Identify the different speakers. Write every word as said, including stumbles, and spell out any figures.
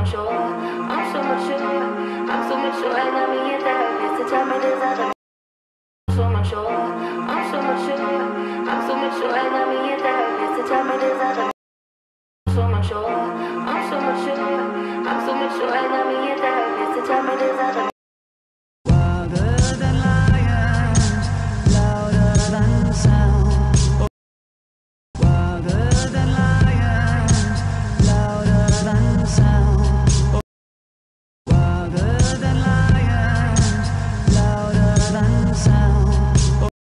Speaker 1: mature, I'm so mature, I'm so mature, and I'm your therapist to tell me there's other. I'm so mature, I'm so mature, I'm so mature, and I'm your therapist to tell me there's other.